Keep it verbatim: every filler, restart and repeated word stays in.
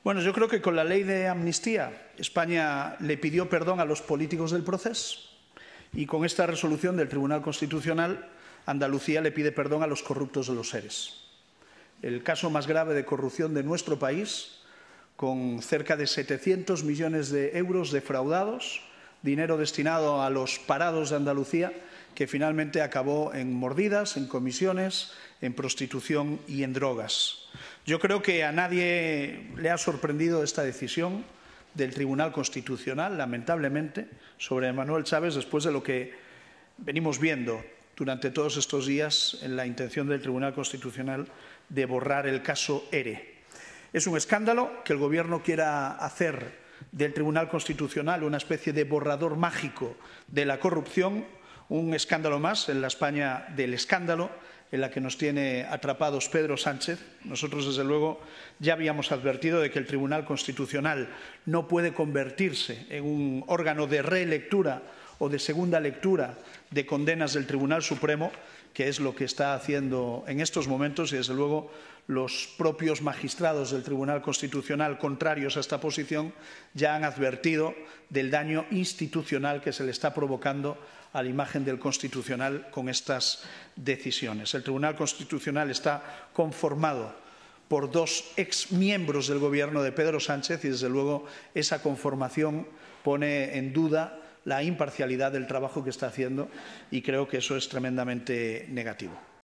Bueno, yo creo que con la ley de amnistía España le pidió perdón a los políticos del proceso y con esta resolución del Tribunal Constitucional Andalucía le pide perdón a los corruptos de los ERES. El caso más grave de corrupción de nuestro país, con cerca de setecientos millones de euros defraudados, dinero destinado a los parados de Andalucía, que finalmente acabó en mordidas, en comisiones, en prostitución y en drogas. Yo creo que a nadie le ha sorprendido esta decisión del Tribunal Constitucional, lamentablemente, sobre Manuel Chávez, después de lo que venimos viendo durante todos estos días en la intención del Tribunal Constitucional de borrar el caso ERE. Es un escándalo que el Gobierno quiera hacer del Tribunal Constitucional una especie de borrador mágico de la corrupción, un escándalo más en la España del escándalo, en la que nos tiene atrapados Pedro Sánchez. Nosotros, desde luego, ya habíamos advertido de que el Tribunal Constitucional no puede convertirse en un órgano de relectura o de segunda lectura de condenas del Tribunal Supremo, que es lo que está haciendo en estos momentos, y desde luego los propios magistrados del Tribunal Constitucional, contrarios a esta posición, ya han advertido del daño institucional que se le está provocando a la imagen del Constitucional con estas decisiones. El Tribunal Constitucional está conformado por dos exmiembros del Gobierno de Pedro Sánchez y, desde luego, esa conformación pone en duda la imparcialidad del trabajo que está haciendo y creo que eso es tremendamente negativo.